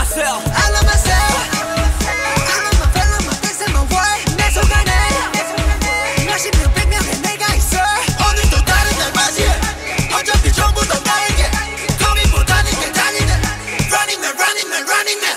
myself. I love myself. I love my fellow, my things and my world. 내 손 안에 몇십 명, 100명의 내가 있어. 오늘도 다른 날 맞이해. 어차피 전부 다 나에게. 고민보다는 게 달리는 Running man, running man, running man.